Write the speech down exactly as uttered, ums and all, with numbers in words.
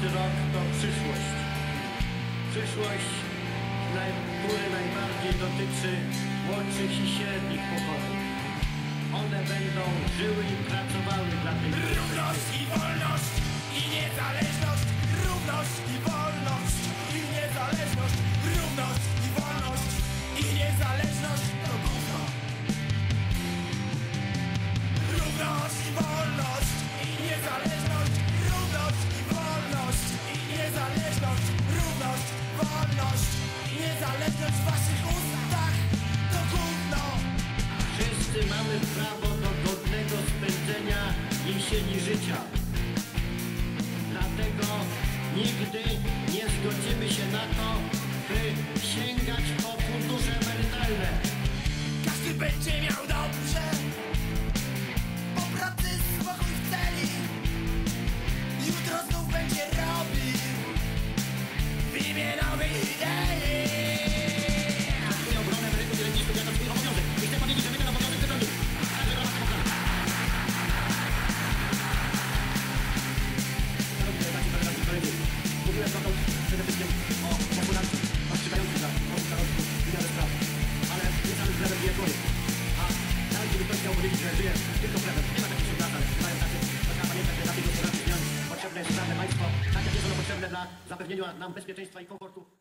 dwudziesty rok to przyszłość. Przyszłość, który najbardziej dotyczy młodszych i średnich pokoleń. One będą żyły i pracowały dla tej równość i wolność i niezależność, równość i wolność i niezależność, równość i wolność i niezależność to gówno. Równość i wolność i niezależność, równość i wolność i niezależność, równość, wolność i niezależność w waszych ustach to gówno. Wszyscy mamy prawo do godnego spędzenia jesieni życia. Dlatego nigdy nie zgodzimy się na to, by sięgać po fundusze emerytalne. Każdy będzie miał dobrze, po pracy spokój w celi. Jutro znów będzie robił w imię nowej idei. Traktuję obronę emerytów i rencistów jako swój obowiązek. I chcę powiedzieć, że my ten obowiązek chcemy bronić. Ale że rola demokracji. Mówiłem trochę przede wszystkim o populacji, ostrzegających za ostrzegających wymiarę spraw. Ale nie samym chlebem żyje człowiek. A nawet gdyby ktoś chciał powiedzieć, że żyje tylko chlebem, nie ma takich wśród nas, ale mają tacy, to trzeba pamiętać, że dla tej gospodarki zmian potrzebne jest sprawne państwo, tak jak jest ono potrzebne dla zapewnienia nam bezpieczeństwa i komfortu.